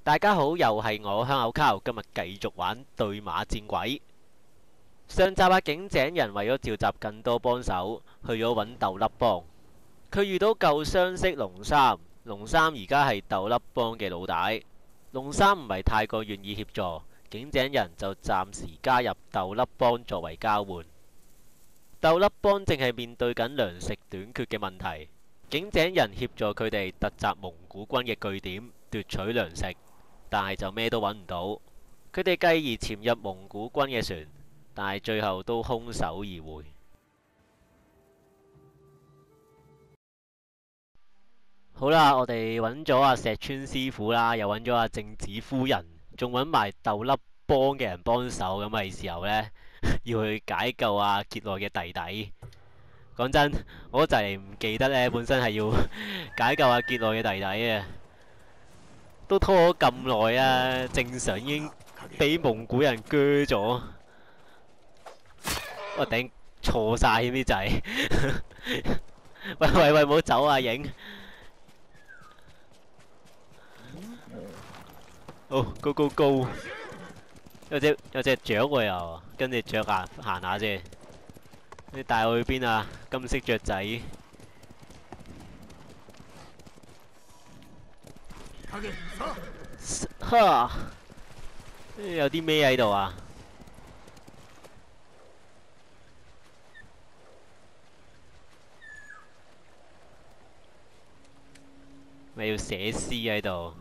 大家好，又係我香口膠，今日繼續玩對馬戰鬼。上集警井人為咗召集更多幫手，去咗揾豆粒幫。佢遇到舊相識龍三，龍三而家係豆粒幫嘅老大。龍三唔係太過願意協助，警井人就暫時加入豆粒幫作為交換。豆粒幫正係面對緊糧食短缺嘅問題，警井人協助佢哋突襲蒙古軍嘅據點，奪取糧食。但係就咩都揾唔到，佢哋繼而潛入蒙古軍嘅船，但係最後都空手而回。好啦，我哋揾咗阿石川師傅啦，又揾咗阿正子夫人，仲揾埋豆粒幫嘅人幫手，咁係時候呢，要去解救阿傑內嘅弟弟。講真，我就係唔記得呢，本身係要解救阿傑內嘅弟弟嘅。都拖咗咁耐啊！正常已經俾蒙古人鋸咗，我頂錯晒啲仔！喂，唔好走啊！影哦，go go！ 有隻雀喎又，跟住雀行下先。你帶我去邊啊？金色雀仔。哈！有啲咩喺度啊？咪要寫詩喺度。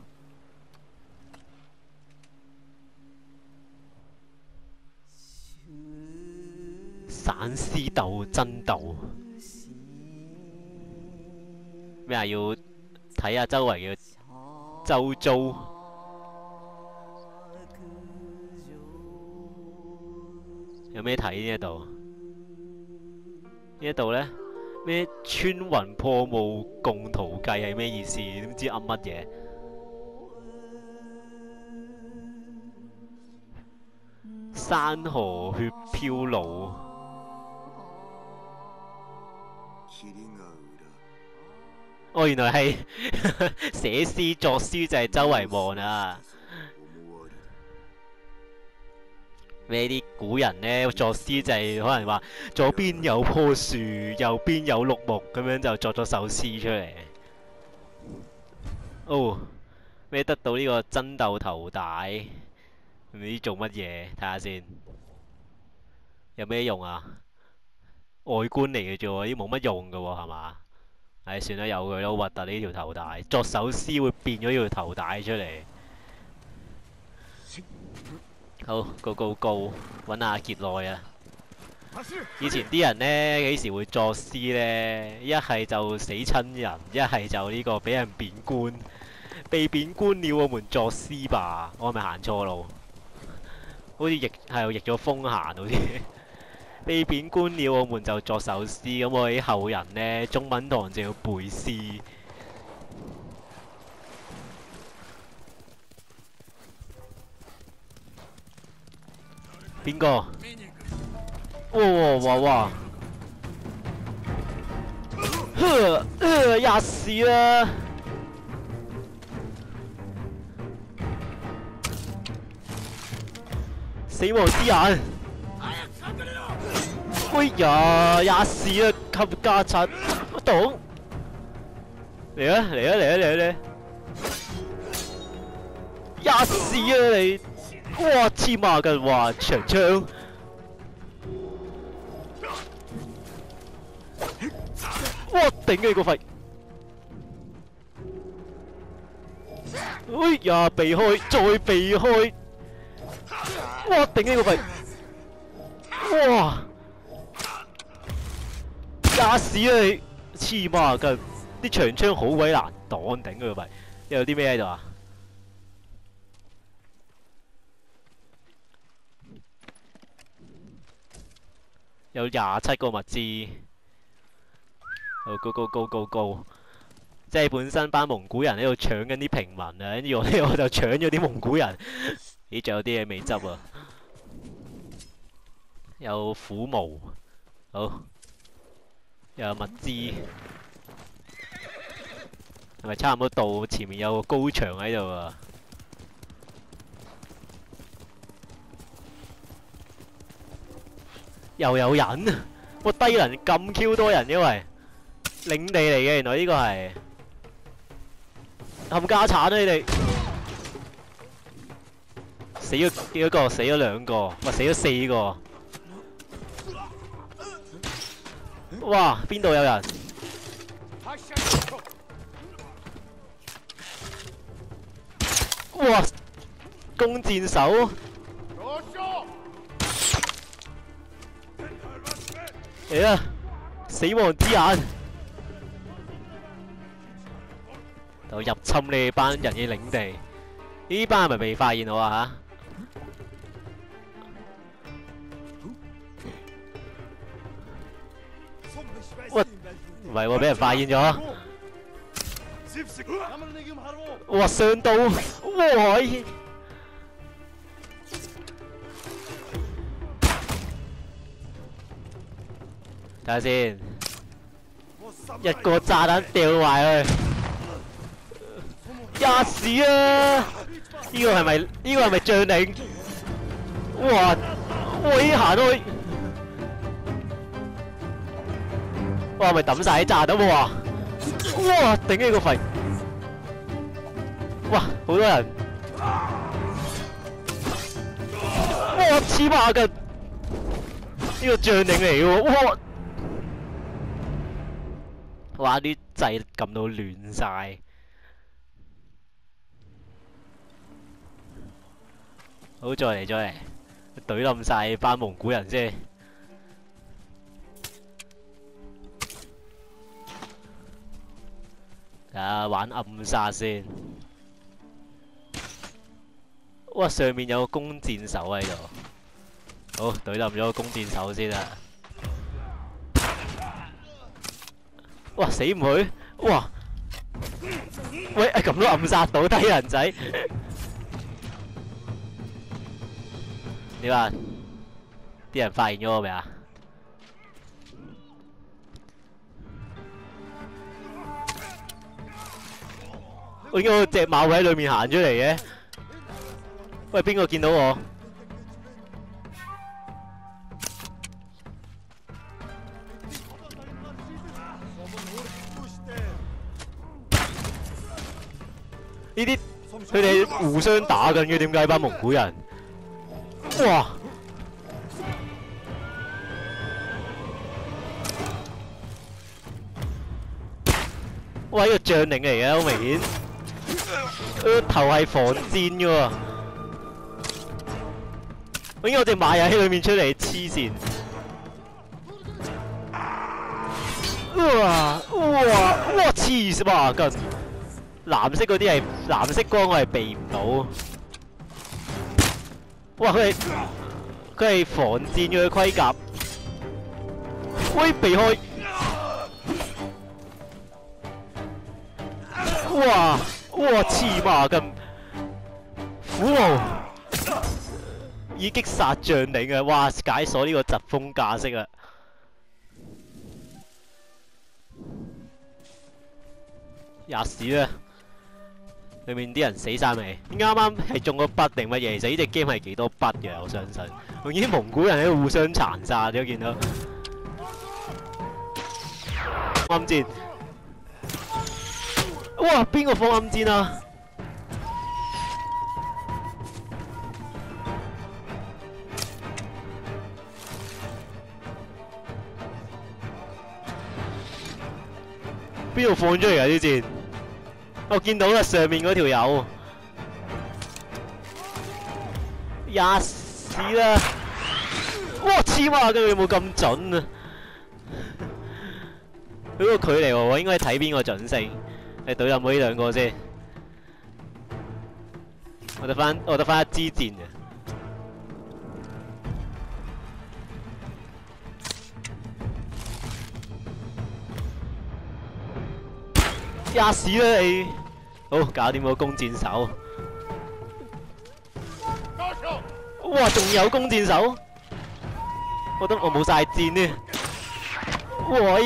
散絲鬥爭鬥咩啊？要睇下周圍嘅周遭。有咩睇呢一度？呢一度呢？咩穿雲破霧共圖計係咩意思？都唔知噏乜嘢。山河血飄露。哦，原來係寫詩作詩就係周圍望啊！咩啲古人呢，作詩就係可能話左邊有棵樹，右邊有綠木，咁樣就作咗首詩出嚟。哦，咩得到呢個爭鬥頭帶？唔知做乜嘢？睇下先。有咩用啊？外觀嚟嘅啫喎，啲冇乜用㗎喎，係嘛？唉，算啦，由佢咯，核突呢條頭帶。作首詩會變咗呢條頭帶出嚟。好，go，揾阿傑內啊！以前啲人呢，幾時會作詩呢？一係就死親人，一係就呢個俾人貶官。被貶官了，我們作詩吧。我係咪行錯路？好似譯咗風閒，好似。被貶官了，我們就作首詩。咁我啲後人呢，中文堂就要背詩。邊個？哇！吔屎啦！死亡之眼！哎呀，吔屎啦！冚家鏟，我擋！嚟啊！吔屎啊你！哇！黐孖筋，哇！長槍，哇！頂你個肺！哎呀！避開，再避開！哇！頂你個肺！哇！吔屎啊你！黐孖筋，啲長槍好鬼難擋，頂佢個肺！又有啲咩喺度啊？有27個物資，好 go！ 即係本身班蒙古人喺度搶緊啲平民啊，跟住我就搶咗啲蒙古人。咦，仲有啲嘢未執啊？有虎毛，好，又有物資，係咪差唔多到？前面有個高牆喺度啊！ 又有人，哇低能咁 Q 多人，因為領地嚟嘅，原來呢個係冚家產啊！你哋死咗幾多個？死咗2個，哇死咗4個！哇邊度有人？哇弓箭手！嚟啦！死亡之眼，就入侵你班人嘅領地。呢班係咪未發現我啊？吓！喂，唔係喎，俾人發現咗。哇！上到，哇！睇下先，一個炸彈掉埋去，吔屎啊！呢個係咪將領？哇！喂，行開！哇！咪抌晒啲炸彈喎！哇！頂你個肺！哇！好多人！哇！黐孖筋！呢個將領嚟嘅喎！哇！哇！啲掣撳到亂晒，好再嚟，懟冧晒班蒙古人先。玩暗殺先。哇！上面有個弓箭手喺度，好懟冧咗個弓箭手先啦。哇！死唔去！哇！喂，咁都暗殺到低人仔？點啊？啲人發現咗我未啊？我見到隻馬會喺裏面行出嚟嘅。喂，邊個見到我？呢啲佢哋互相打緊嘅，點解班蒙古人？哇！哇！呢個將領嚟嘅，好明顯。佢個頭係防箭嘅喎。我見我隻馬又喺裏面出嚟，黐線！哇！黐孖筋！藍色嗰啲係藍色光，我係避唔到。哇！佢係防箭嘅盔甲，喂，避開！哇！黐孖筋！虎豪已擊殺將領啊！哇！解鎖呢個疾風架式啊！吔屎啦！裏面啲人死晒未？啱啱係中咗筆定乜嘢？其實呢隻 game 係幾多筆嘅，我相信。同啲蒙古人喺度互相殘殺，你都見到。暗箭！哇！邊個放暗箭啊？邊度放出嚟㗎啲箭？我見到啦，上面嗰條友，吔屎啦！哇！黐孖筋，佢有冇咁準啊？佢個距離喎，我應該睇邊個準勝。你懟冧我呢兩個先，我得翻一支箭嘅。吔屎啦你！好，搞掂個弓箭手。哇！仲有弓箭手？我覺得我冇晒箭呢。喂！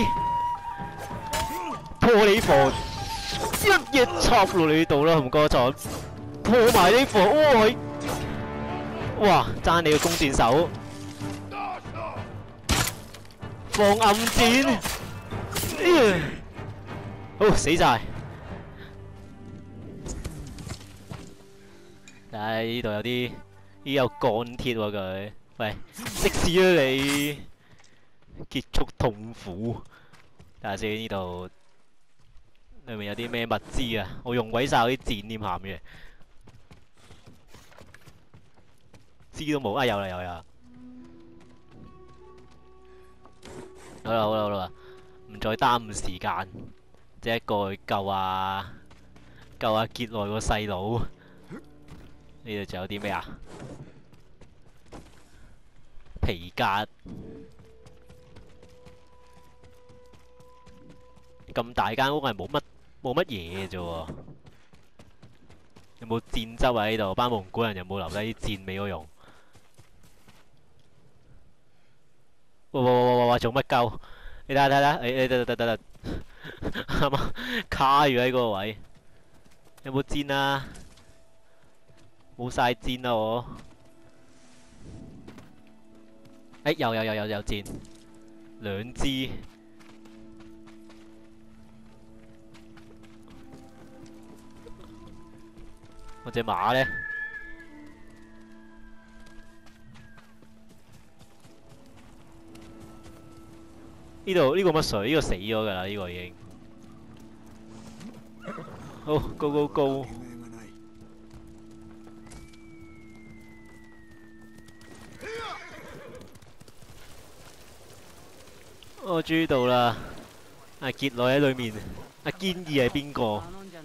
破你防！一嘢插落你度啦，唔該錯。破埋你防！哇！爭你個弓箭手！ 放暗箭，好死晒！唉，呢度有啲，呢有鋼鐵喎佢。喂，食屎啦你！結束痛苦。睇下先呢度。 裏面有啲咩物資啊？我用鬼晒嗰啲箭添鹹嘅，知都冇啊！有啦有啦，好啦好啦好啦，唔再耽誤時間，即係過去救下傑內個細佬。呢度仲有啲咩啊？皮革。 咁大間屋係冇乜嘢啫喎，有冇箭汁啊？呢度班蒙古人有冇留低啲箭俾我用？哇！做乜鳩？你睇下，得，啱啱卡住喺嗰個位，有冇箭啊？冇晒箭啦我。有箭，2支。 我隻馬咧，呢個乜水？呢個死咗㗎啦！呢個已經。好 ，go！ 我知道啦。阿傑內喺裏面，阿堅義係邊個？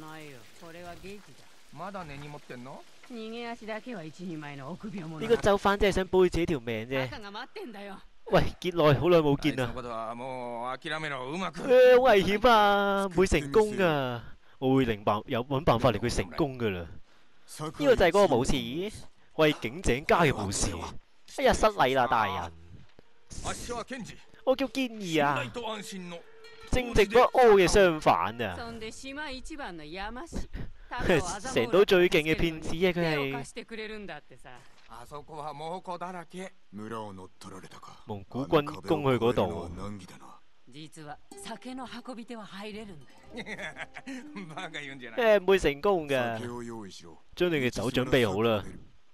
まだ根に持ってんの？ 逃げ足だけは一人前の臆病者。 呢個就犯真係想保住自己條命啫。喂，傑內好耐冇見啦。 もう諦めろ，うまく。 好危險啊，唔會成功噶。我會揾辦法令佢成功噶啦。呢個就係嗰個武士，我係景井家嘅武士。哎呀，失禮啦，大人。我叫堅義啊。正直不阿嘅相反啊。 成島最勁嘅騙子啊！佢係蒙古軍攻去嗰度。唔會成功㗎。將你嘅酒準備好啦。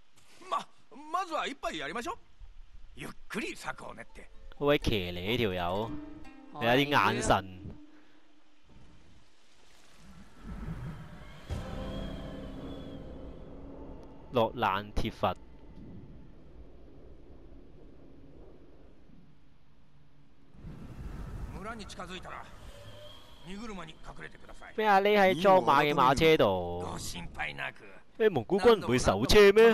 好鬼騎呢呢條友，你有啲眼神。 落難鐵佛，咩啊？你喺裝馬嘅馬車度？咩蒙古軍唔會守車咩？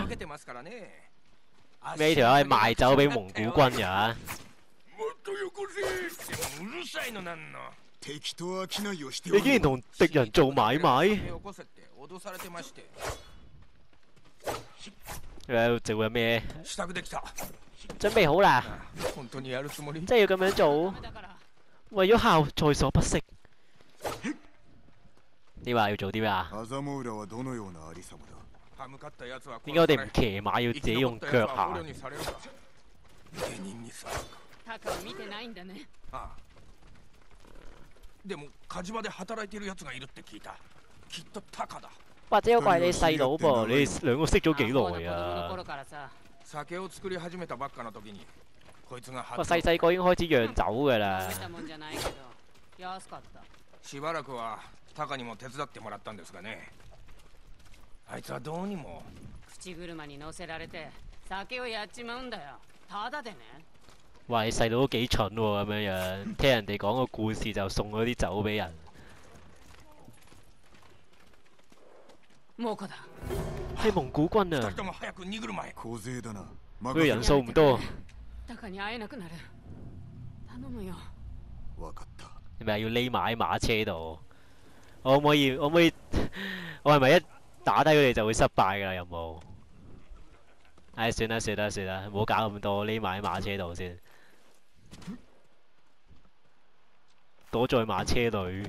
咩條友係賣酒俾蒙古軍㗎？你竟然同敵人做買賣？ 做緊咩？準備好啦！真係要咁樣做？為咗效在所不惜。你話要做啲咩啊？點解我哋唔騎馬，要自己用腳行？或者嗰個係你細佬噃，你哋兩個識咗幾耐啊？我細個已經開始釀酒㗎啦。 しばらくはタカにも手伝ってもらったんですがね。あいつはどうにも。 口車に乗せられて酒をやっちまうんだよ。ただでね。 哇！你細佬都幾蠢喎，咁樣樣聽人哋講個故事就送咗啲酒俾人。係蒙古軍啊！佢嘅人數唔多。你咪要匿埋喺馬車度？我可唔可以？我係咪一打低佢哋就會失敗㗎啦？有冇？唉，算啦，唔好搞咁多，匿埋喺馬車度先。躲在馬車裏。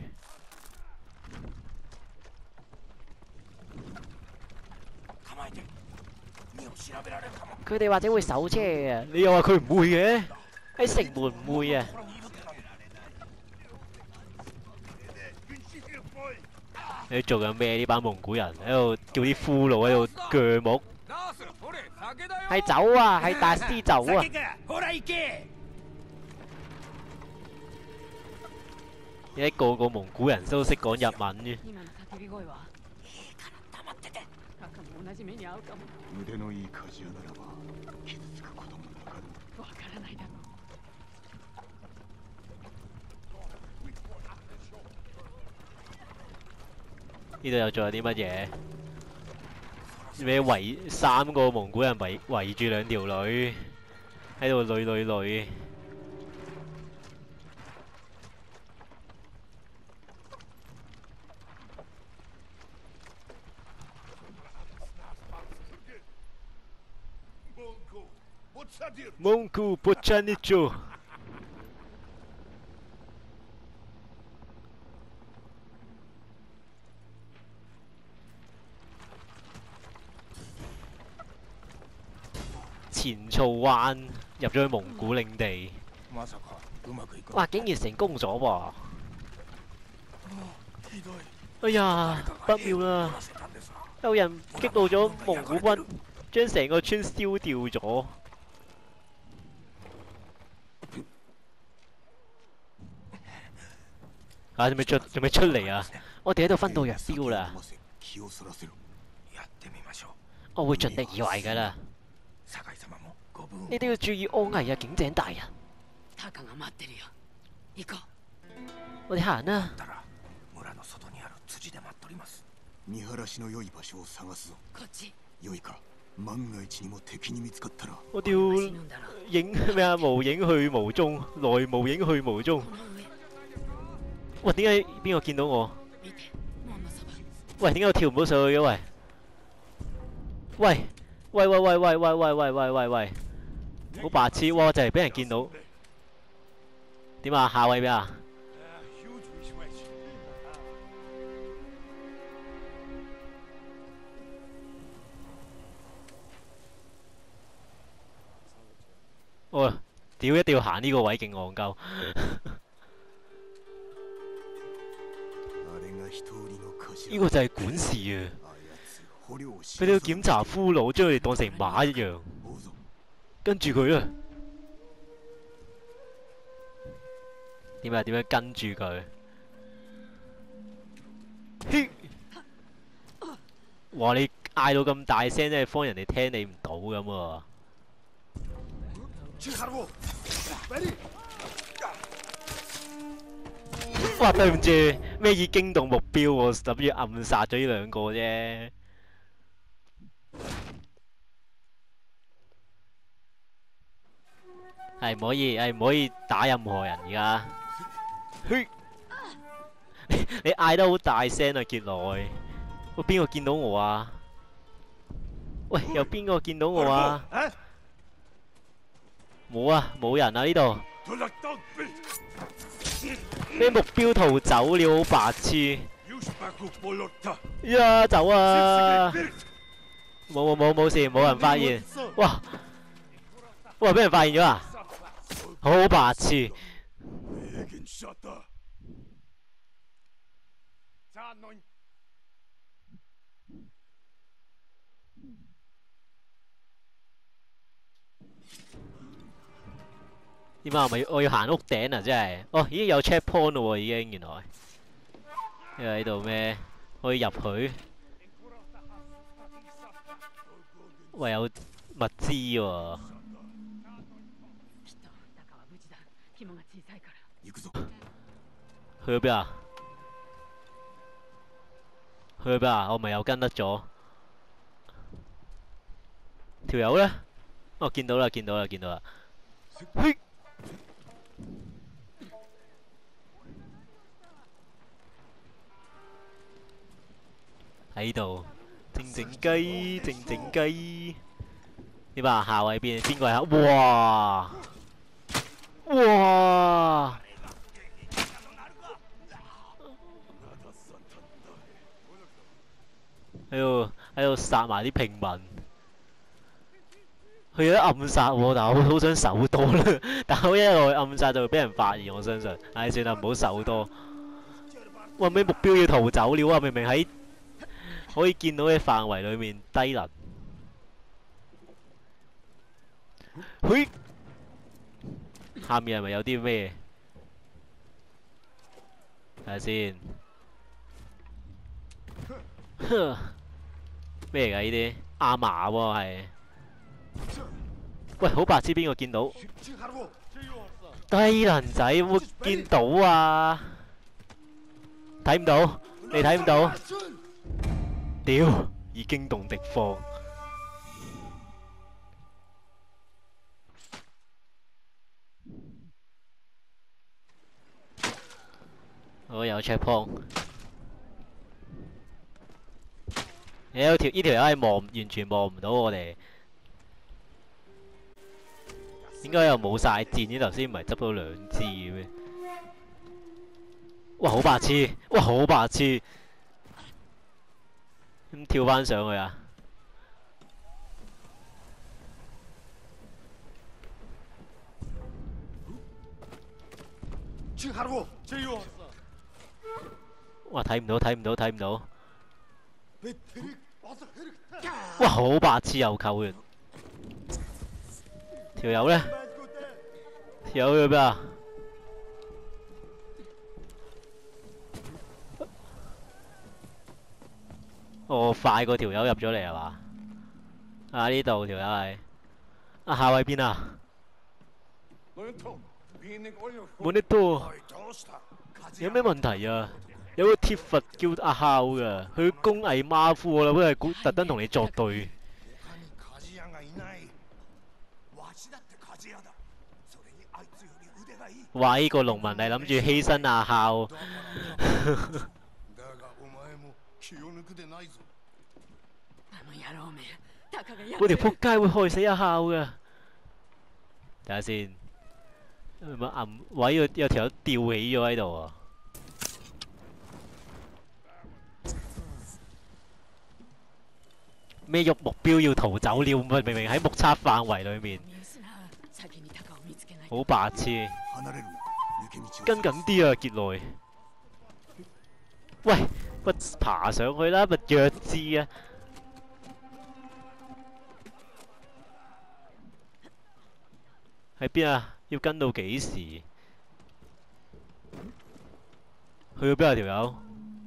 佢哋或者會守車啊！你又話佢唔會嘅？喺城門唔會啊！ 你做緊咩？呢班蒙古人喺度叫啲俘虜喺度鋸木， ナースほれ酒だよ係酒啊，係大師酒啊！ 酒かほら行け而家個個蒙古人都識講日文嘅。 今の叫び声はいいから黙っててタカも同じ目に遭うかも腕のいい鍛冶屋ならば傷つくこともなかろう。 わからないだろう呢度又仲有啲乜嘢？咩3個蒙古人圍住2條女喺度女。蒙古不差你做。前草灣入咗去蒙古領地， まさかうまくいく哇！竟然成功咗喎！哎呀，不妙啦！有人激怒咗蒙古軍，將成個村燒掉咗。啊！做咩出嚟啊？我哋喺度分道揚镳啦！ 気をそらせろ。 やってみましょう我會盡力而為㗎啦！ 酒井様もご分你都要注意安危啊，警長大人！ タカが待ってるよ行こ我哋行啦！ たら村の外にある辻で待っとります見晴らしの良い場所を探すぞ。 うこっち良いか。万が一にも敵に見つかったら我哋要死ぬんだろ影咩啊？無影去無蹤，來無影去無蹤。 この上喂，點解邊個見到我？ 見て門のそば喂，點解我跳唔到上去嘅？喂！喂！好白痴喎！就係俾人見到。點啊？下位咩啊？哦，屌！一定要行呢個位，勁戇鳩。呢個就係管事啊！佢哋要檢查俘虜，將佢哋當成馬一樣，跟住佢啊！點樣跟住佢？嘿！哇！你嗌到咁大聲，真係方人哋聽你唔到咁喎。哇！對唔住，咩以驚動目標喎？諗住暗殺咗呢兩個啫。係唔可以打任何人而家。嘿！你嗌得好大聲啊，傑內！喂，邊個見到我啊？喂，有邊個見到我啊？冇啊，冇人啊呢度。咩目標逃走了，好白痴！呀，走啊！冇事，冇人發現。哇！哇！俾人發現咗啊！好白痴！點啊？我要行屋頂啊！真係，哦，已經有 checkpoint 咯喎，已經原來。因為喺度咩？可以入去。喂，有物資喎。去咗邊啊？去咗邊啊？我咪又跟得咗。條友咧？哦，見到啦！嘿！喺度靜雞。點啊？下位邊個係？哇！喺度殺埋啲平民。佢有得暗殺喎，但係我好想手多啦。但係我一路去暗殺就會俾人發現，我相信。唉，算啦，唔好手多。 哇！咩目標要逃走了啊？明明喺可以見到嘅範圍裡面低能。嘿，下面係咪有啲咩？睇下先。咩嚟㗎？呢啲阿嫲喎係。喂，好白痴，邊個見到？低能仔會見到啊！睇唔到，你睇唔到？屌，已經動敵方。我有 check point。呢條友係完全望唔到我哋。應該又冇晒箭呢頭先，唔係執到2支嘅咩？哇！好白痴，哇！好白痴，咁跳翻上去啊！哇！睇唔到，睇唔到，睇唔到！哇！好白痴，又扣完。條友呢？條友去邊啊？我快過條友入咗嚟係嘛？啊呢度條友係。啊下位邊啊？冇呢多。有咩問題啊？有個鐵佛叫阿孝㗎，佢工藝馬虎啦，佢係特登同你作對。哇！呢個農民係諗住犧牲阿孝。嗰條仆街會害死阿孝㗎。睇下先，乜暗位有條友吊起咗喺度啊！咩喐目標要逃走了？明明喺目測範圍裡面，好白痴。跟緊啲啊，傑內！喂，咪爬上去啦，咪弱智啊！喺邊啊？要跟到幾時？去到邊啊條友？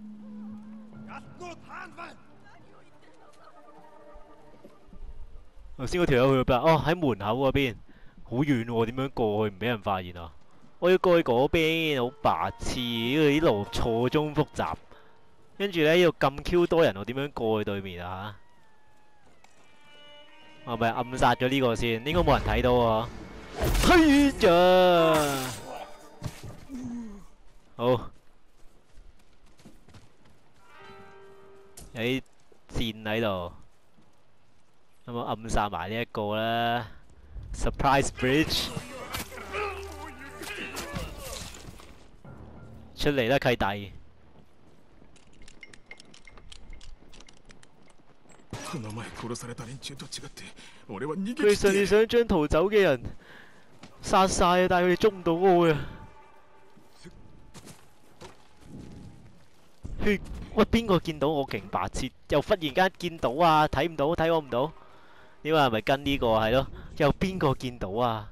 頭先嗰條友去到邊啊？哦，喺門口嗰邊，好遠喎，點樣過去唔俾人發現啊？我要過去嗰邊，好白痴！呢度啲路錯綜複雜，跟住呢，呢度咁 Q 多人，我點樣過去對面啊？我係咪暗殺咗呢個先？應該冇人睇到啊！嘿呀！好，有啲箭喺度，咁我暗殺埋呢一個啦 ，Surprise Bridge。出嚟啦，契弟！佢哋上次想將逃走嘅人殺晒啊，但係佢哋捉唔到我啊！喂，邊個見到我勁白痴？又忽然間見到啊？睇唔到，睇我唔到。呢個係咪跟呢個係咯？又邊個見到啊？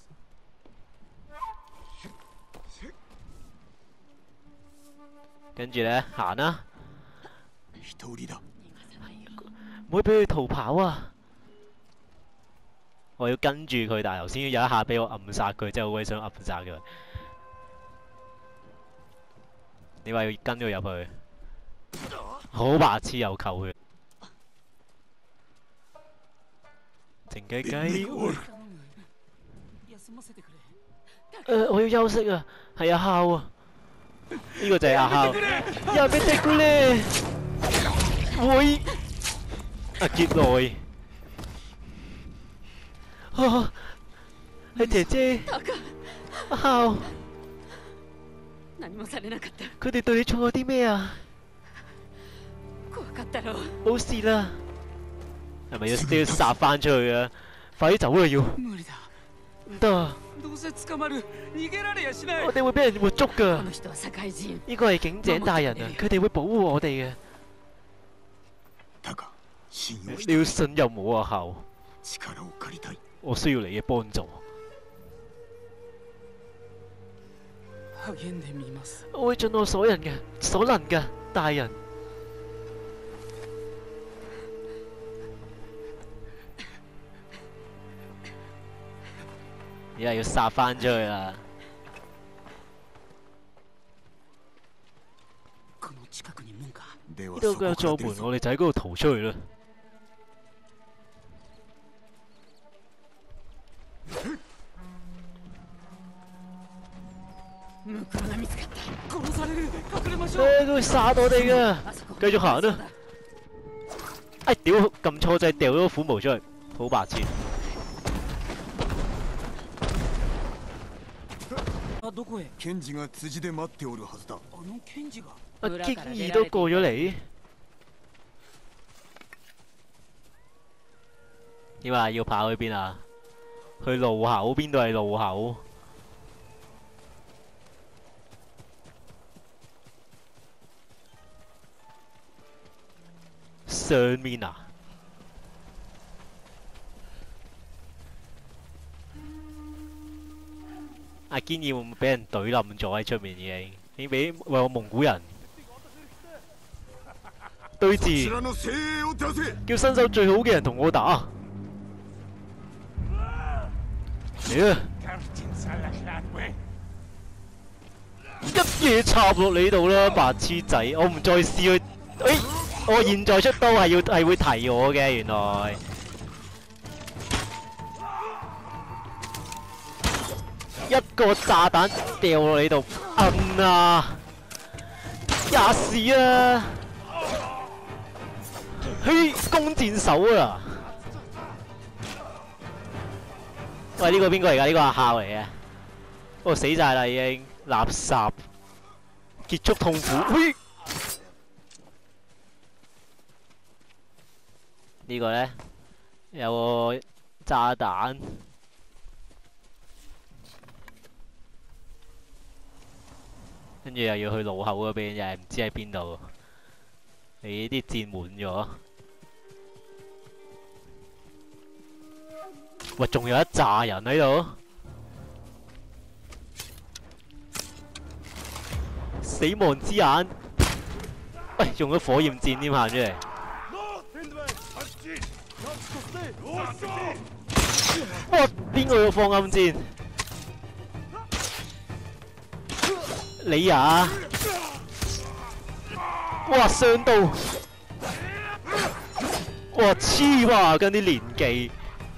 跟住呢，行啦，唔好俾佢逃跑啊！我要跟住佢，但係頭先有一下俾我暗殺佢，真係好鬼想暗殺佢。你話要跟佢入去，好白痴又扣血，靜雞雞。我要休息啊，係阿孝啊。呢個就係阿孝，又俾隻咕咧，會阿傑內，啊，係姐姐，阿孝，佢哋對你做咗啲咩啊？冇事啦，係咪要殺翻出去啊？快啲走啦要！唔得啊， どうせ捕まる逃げられやしない我哋會俾人活捉㗎。 この人は社会人呢個係警長大人啊，佢哋會保護我哋嘅。 タカ、信用し你て要信任我啊，校。 力を借りたい。 我需要你嘅幫助。 励んでみます。 我會盡我所能嘅，大人。而家要殺翻出去啦！ この近くに門か。 では呢度有そこから座門， 出るぞ。 我哋就喺嗰度逃出去啦。 向こうが見つかった。 殺される。隠れましょう。 佢會殺我哋噶。 あそこ。 繼續行啦そうだ。 哎，屌！撳錯掣，掉咗個虎毛出去，好白痴。 あ、どこへ？ ケンジが辻で待っておるはずだ。 あの検事が。 阿堅兒都過咗嚟。點啊？要跑去邊啊？去路口，邊度係路口？上面啊？阿堅兒會唔會俾人懟冧咗喺出面已經俾為我蒙古人對こ峙， ちらの精鋭を出せ。 叫身手最好嘅人同我打。嚟啊！一嘢插落你度啦，白痴仔！我唔再試去。我現在出刀係會提我嘅，原來。一個炸彈掉落你度，摁啊！吔屎啊！嘿，弓箭手啊！喂，呢個邊個嚟㗎？呢個阿孝嚟嘅。哦，死晒啦已經，垃圾。結束痛苦。嘿，呢個呢，有個炸彈。跟住又要去路口嗰邊，又係唔知喺邊度。你啲箭滿咗。喂，仲有一紮人喺度。死亡之眼。喂，用咗火焰箭添行出嚟。哇！邊個要放暗箭？你啊！哇，傷到！哇，黐孖筋啲連技！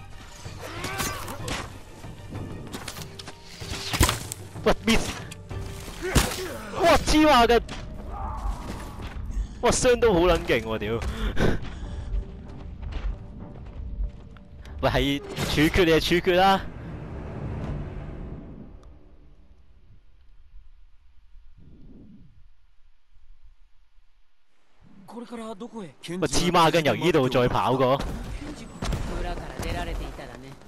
喂 ，miss！哇，黐孖筋！哇，傷到好撚勁喎屌！喂，係處決你就處決啦！ これからどこへ？ ケン喂， ジ黐孖筋由呢度再跑過。 検事が。 裏から出られていたらね。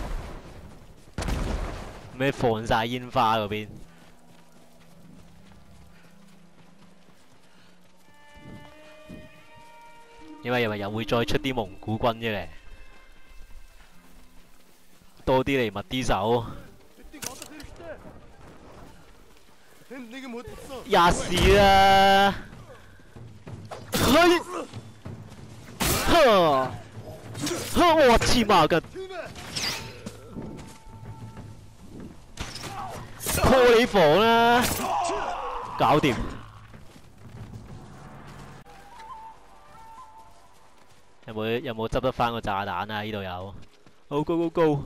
咩放晒煙花嗰邊？因為又會再出啲蒙古軍啫咧，多啲嚟密啲手，吔屎啦！嘿，呵，我黐孖筋！破你房啦！搞掂。有冇執得翻個炸彈啊？呢度有。好 go go go！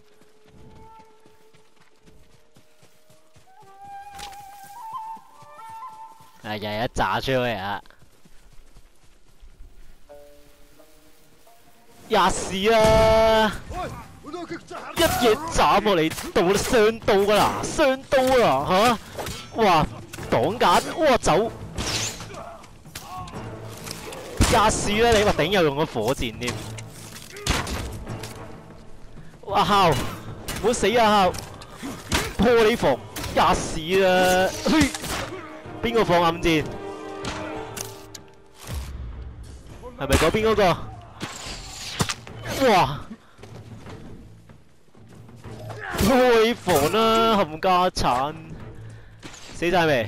日日炸出去啊！吔屎啦！一嘢斬落你度啦，雙刀噶啦，雙刀啦嚇！哇，擋緊，哇走！吔屎啦你！話頂又用咗火箭添。哇孝，唔好死啊孝！ 玻璃房吔屎啦！嘿，邊個放暗箭？係咪嗰邊嗰個？哇！玻璃房啦，冚家產，死晒未？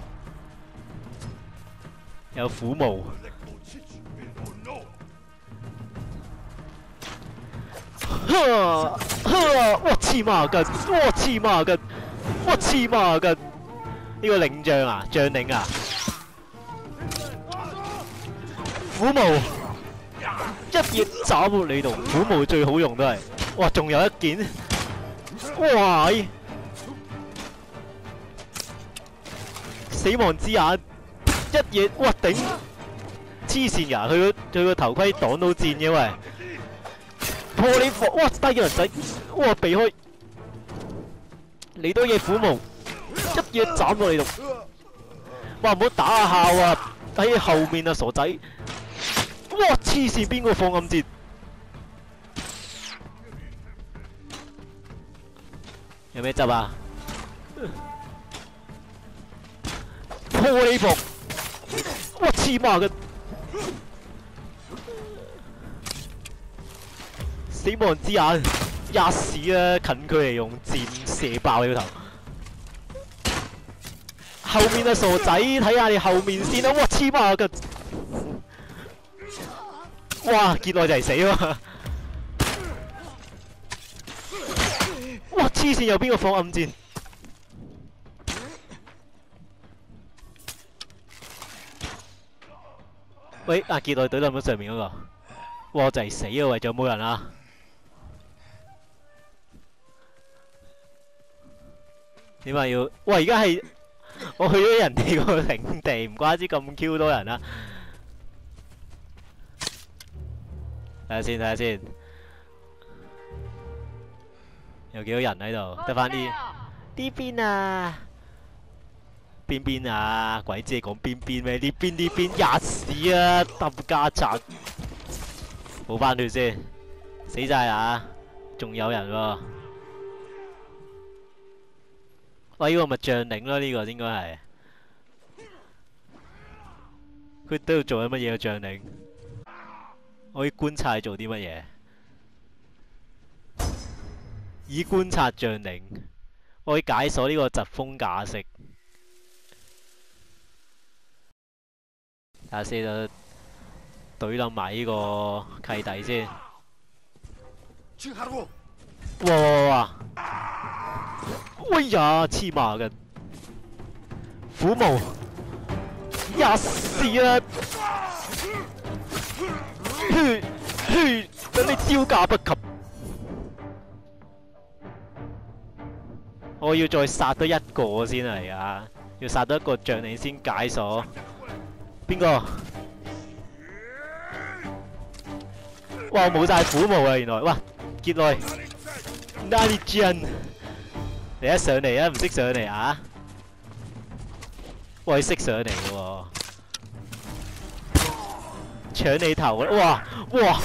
有苦無。我黐孖筋！我黐孖筋！我黐孖筋！呢個領將啊，將領啊，苦無一嘢斬落你度，苦無最好用都係，哇！仲有一件，哇！死亡之眼一嘢，哇頂！黐線㗎，佢個頭盔擋到箭嘅喂。破你房！哇，低人仔！哇，避開！嚟多嘢苦無，一嘢斬落你度！哇，唔好打下校啊！喺後面啊，傻仔！哇，黐線，邊個放暗箭？有咩執啊？破你房！哇，黐孖筋！死亡之眼，吔屎啦！近距離用箭射爆你個頭。後面啊，傻仔，睇下你後面先啦！哇，黐孖筋！哇，傑內就係死喎！哇，黐線，有邊個放暗箭？喂，阿傑內懟冧咗上面嗰個，哇，我就係死啊！喂，仲有冇人啊？點解要？喂，而家係我去咗人哋個領地，唔怪之咁 Q 多人啦。睇下先，睇下先，有幾多人喺度？得翻啲呢邊啊？邊邊啊？鬼知你講邊邊咩？呢邊呢邊吔屎啊！揼家賊，冇翻血先，死晒啦！仲有人喎。喂，呢個咪將領咯，呢個應該係。佢都要做緊乜嘢嘅將領？我要觀察佢做啲乜嘢。以觀察將領，我要解鎖呢個疾風架式。睇下先啦，懟冧埋呢個契弟先。哇！喂呀，黐孖筋，苦無，吔屎啦！等你招架不及，我要再殺多一個先嚟噶，要殺多一個將領先解鎖。邊個？哇！我冇晒苦無啊，原來哇！傑內 ，Nani-chan。你一上嚟啊，唔識上嚟啊？喂，識上嚟嘅喎，搶你頭啦！哇哇！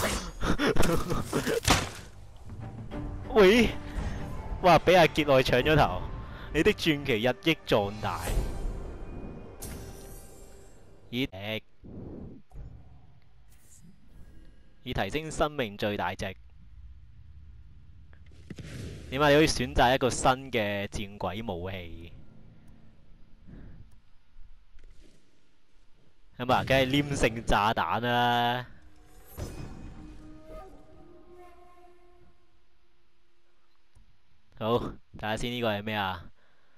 喂，哇！俾阿傑內搶咗頭，你的傳奇日益壯大。以提升生命最大值。點解你可以選擇一個新嘅戰鬼武器？咁啊，梗係黏性炸彈啦！好，睇下先呢個係咩啊？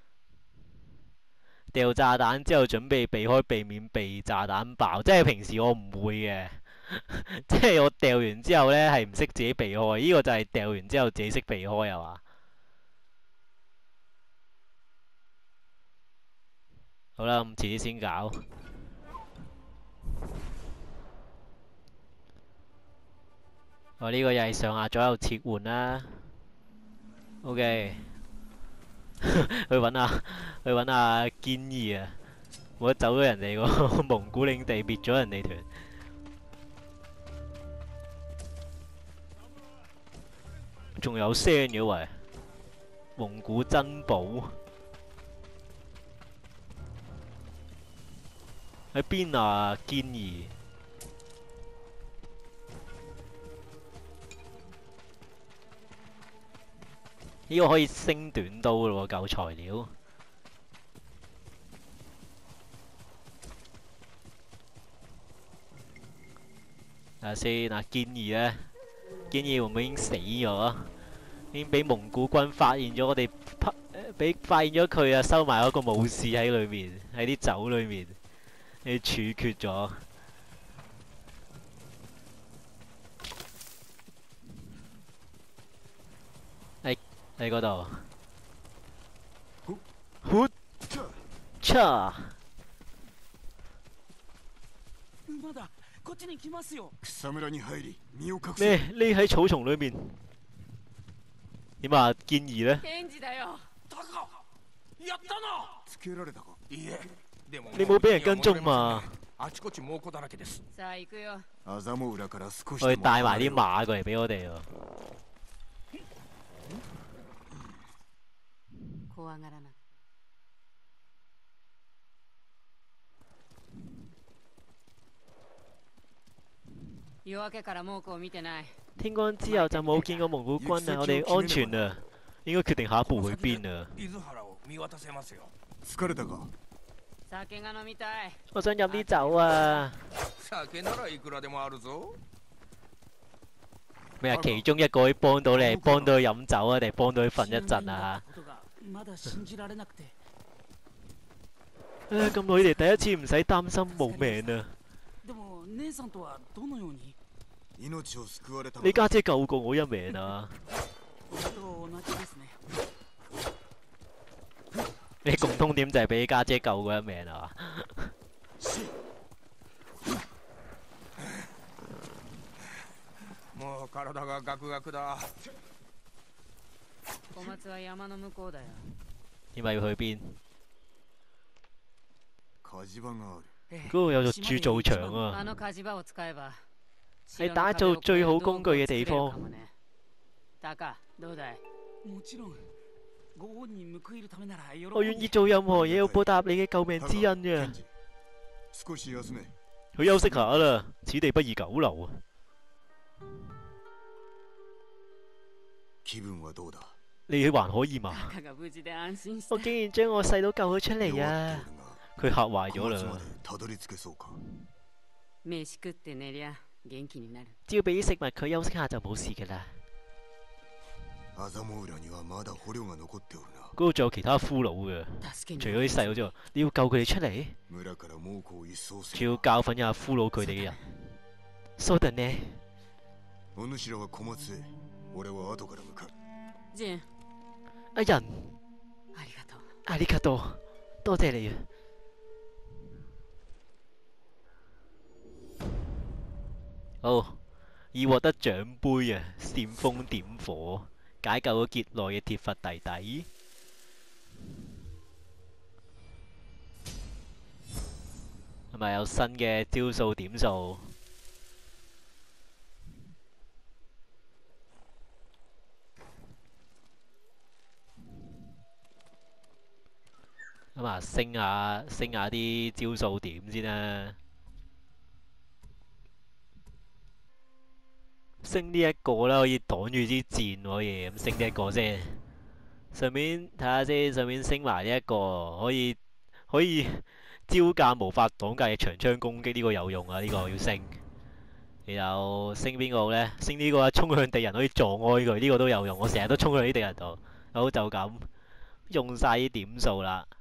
掉炸彈之後準備避開，避免被炸彈爆。即係平時我唔會嘅，即係我掉完之後呢係唔識自己避開。呢個就係掉完之後自己識避開係嘛？好啦，咁遲啲先搞。我呢個又係上下左右切換啦。OK， 去揾阿堅義啊！我走咗人哋個蒙古領地，滅咗人哋團。仲有聲嘅喂， 蒙古珍寶喺邊啊？堅兒呢個可以升短刀嘅喎，夠材料。睇下先嗱，堅兒呢？堅兒會唔會已經死咗？已經俾蒙古軍發現咗，我哋俾發現咗佢啊，收埋咗個武士喺裏面，喺啲酒裏面，你處決咗。喺嗰度。呼cha まだこっちに来ますよ。 草むらに入り身を隠せ。 咩？匿喺草叢裏面。點啊？堅兒呢？ 天智だよ。 タカやったな。 つけられたか。 いいえでも你冇俾人跟蹤嘛？ あちこち猛虎だらけです。 さあ行くよ。 アザモ裏から少し我哋でも帶埋啲馬過嚟俾我哋喎。 怖がらな。夜明けから猛虎を見てない。 天光之後就冇見過蒙古軍啦，我哋安全啦，應該決定下一步去邊啦。 伊豆原を見渡せますよ。 疲れたか。 酒が飲みたい。 我想飲啲酒啊！ 酒ならいくらでもあるぞ。 咩啊？其中一個可以幫到你，係幫到佢飲酒啊，定係幫到佢瞓一陣啊？ ことがまだ信じられなくて。 咁耐嚟第一次唔使擔心冇命啊！ でも姉さんとはどのように？ 命を救われた。 你家姐救過我一命啊！ 俺と同じですね。 你共通點就係俾家姐救過一命啊！ もう体がガクガクだ。 小松は山の向こうだよ。 點解要去邊？ 火事場がある。 嗰度有個鑄造場啊！ あの火事場を使えば。 係打造最好工具嘅地方。 タカ、どうだい？ もちろん。ご本人報いるためなら喜んで。 我願意做任何嘢，要報答你嘅救命之恩嘅。 少し休め。 佢休息下啦，此地不宜久留啊！ 気分はどうだ？ 你還可以嘛？ タカが無事で安心した。 我竟然將我細佬救咗出嚟啊！佢嚇壞咗啦。 たどり着けそうか？ 飯食って寝りゃ元気になる。 只要俾啲食物佢休息下就冇事噶啦。 アザモ裏にはまだ捕虜が残っておるな。 嗰度仲有其他俘虜嘅，除咗啲細佬之外，你要救佢哋出嚟， 村から猛虎を一掃せ。 仲要教訓一下俘虜佢哋嘅人。そうだね。 お主らは小松へ，俺は後から向かう。 ジン。 阿仁， ありがとう。 阿里卡多，多謝你啊！好，已獲得獎杯啊！煽風點火，解救咗劫內嘅鐵佛弟弟。係咪有新嘅招數點數？咁啊，升下啲招數點先啦。升呢一個啦，可以擋住啲箭可以咁升呢一個先。上面睇下先，上面升埋呢一個可以招架無法擋架嘅長槍攻擊，呢個有用啊！呢個要升。然後升邊個好呢？升呢個啊，衝向敵人可以撞開佢，呢個都有用。我成日都衝向啲敵人度。好，就咁用晒啲點數啦。